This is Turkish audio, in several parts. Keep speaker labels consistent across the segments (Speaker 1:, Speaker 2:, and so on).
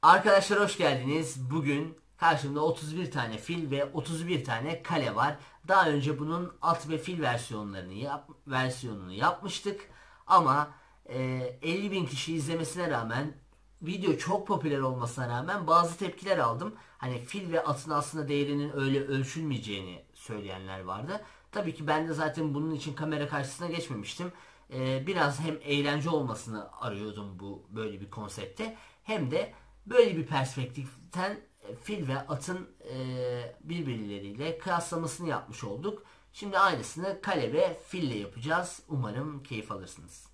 Speaker 1: Arkadaşlar hoş geldiniz. Bugün karşımda 31 tane fil ve 31 tane kale var. Daha önce bunun at ve fil versiyonunu yapmıştık. Ama 50 bin kişi izlemesine rağmen, video çok popüler olmasına rağmen bazı tepkiler aldım. Hani fil ve atın aslında değerinin öyle ölçülmeyeceğini söyleyenler vardı. Tabii ki ben de zaten bunun için kamera karşısına geçmemiştim. Biraz hem eğlence olmasını arıyordum böyle bir konsepte, hem de böyle bir perspektiften fil ve atın birbirleriyle kıyaslamasını yapmış olduk. Şimdi aynısını kale ve fille yapacağız. Umarım keyif alırsınız.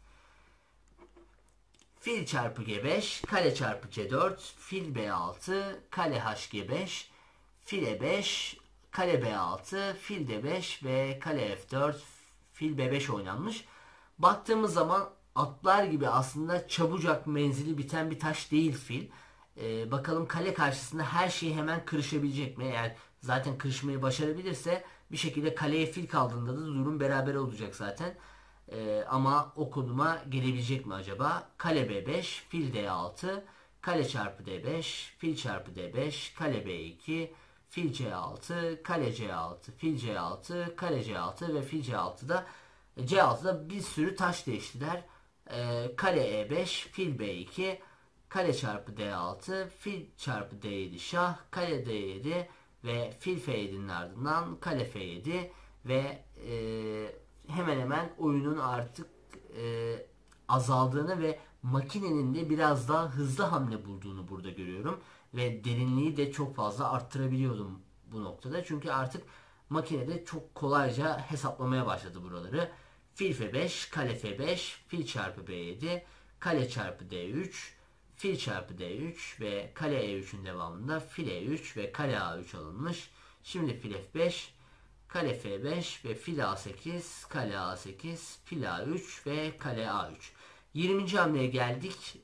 Speaker 1: Fil çarpı G5, kale çarpı C4, fil B6, kale HG5, fil E5, kale B6, fil D5 ve kale F4, fil B5 oynanmış. Baktığımız zaman atlar gibi aslında çabucak menzili biten bir taş değil fil. Bakalım kale karşısında her şey hemen kırışabilecek mi? Eğer zaten kırışmayı başarabilirse bir şekilde kaleye fil kaldığında da durum beraber olacak zaten. Ama o konuma gelebilecek mi acaba? Kale B5, fil D6, kale çarpı D5, fil çarpı D5, kale B2, fil C6, kale C6, fil C6, kale C6 ve fil C6'da bir sürü taş değiştiler. Kale E5, fil B2, kale çarpı D6, fil çarpı D7 şah, kale D7 ve fil F7'nin ardından kale F7 ve hemen hemen oyunun artık azaldığını ve makinenin de biraz daha hızlı hamle bulduğunu burada görüyorum. Ve derinliği de çok fazla arttırabiliyordum bu noktada. Çünkü artık makinede çok kolayca hesaplamaya başladı buraları. Fil F5, kale F5, fil çarpı B7, kale çarpı D3, fil çarpı D3 ve kale E3'ün devamında fil E3 ve kale A3 alınmış. Şimdi fil F5, kale F5 ve fil A8, kale A8, fil A3 ve kale A3. 20. hamleye geldik.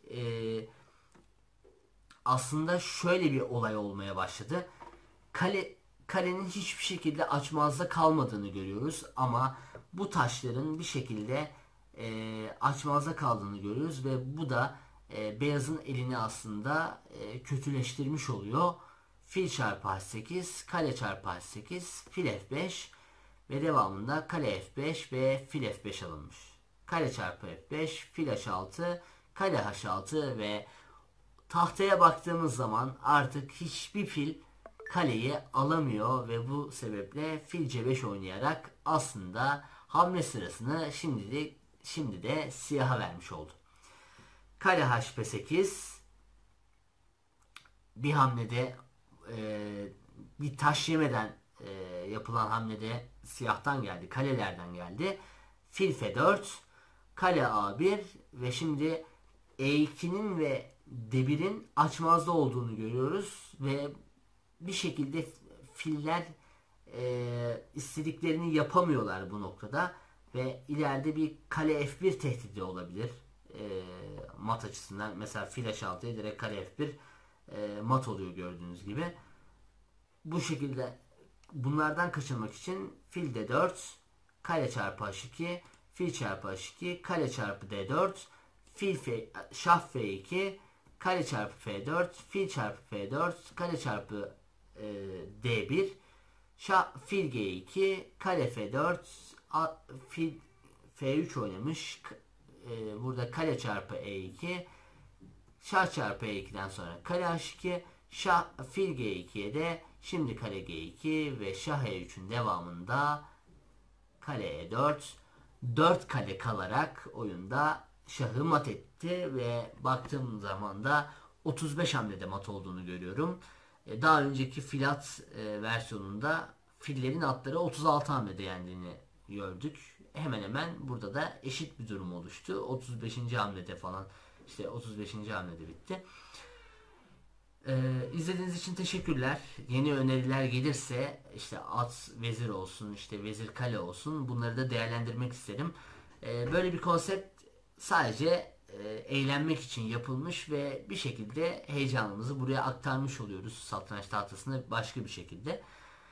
Speaker 1: Aslında şöyle bir olay olmaya başladı. Kalenin hiçbir şekilde açmazda kalmadığını görüyoruz ama bu taşların bir şekilde açmazda kaldığını görüyoruz ve bu da beyazın elini aslında kötüleştirmiş oluyor. Fil çarpı H8, kale çarpı H8, fil F5 ve devamında kale F5 ve fil F5 alınmış. Kale çarpı F5, fil H6, kale H6 ve tahtaya baktığımız zaman artık hiçbir fil kaleyi alamıyor ve bu sebeple fil C5 oynayarak aslında hamle sırasını şimdi de siyaha vermiş oldu. Kale HP8 bir hamlede bir taş yemeden yapılan hamlede siyahtan geldi. Kalelerden geldi. Fil F4, kale A1 ve şimdi E2'nin ve D1'in açmazda olduğunu görüyoruz ve bir şekilde filler istediklerini yapamıyorlar bu noktada ve ileride bir kale F1 tehdidi olabilir mat açısından. Mesela fil H6'ya direkt kale F1 mat oluyor gördüğünüz gibi. Bu şekilde bunlardan kaçınmak için fil D4, kale çarpı H2, fil çarpı H2, kale çarpı D4, şah F2, kale çarpı F4, fil çarpı F4, kale çarpı D1, fil G2, kale F4, fil F3 oynamış. Burada kale çarpı E2, şah çarpı E2'den sonra kale H2, fil G2'ye de şimdi kale G2 ve şah E3'ün devamında kale E4, 4 kale kalarak oyunda şahı mat etti ve baktığım zaman da 35 hamlede mat olduğunu görüyorum. Daha önceki filat versiyonunda fillerin atları 36 hamlede yendiğini gördük. Hemen hemen burada da eşit bir durum oluştu. 35. hamlede falan, işte 35. hamlede bitti. İzlediğiniz için teşekkürler. Yeni öneriler gelirse işte at vezir olsun, işte vezir kale olsun, bunları da değerlendirmek isterim. Böyle bir konsept sadece eğlenmek için yapılmış ve bir şekilde heyecanımızı buraya aktarmış oluyoruz satranç tahtasında başka bir şekilde.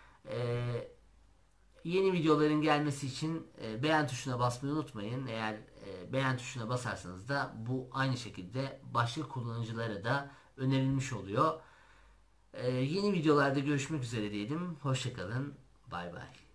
Speaker 1: Yeni videoların gelmesi için beğen tuşuna basmayı unutmayın. Eğer beğen tuşuna basarsanız da bu aynı şekilde başka kullanıcılara da önerilmiş oluyor. Yeni videolarda görüşmek üzere diyelim. Hoşçakalın. Bay bay.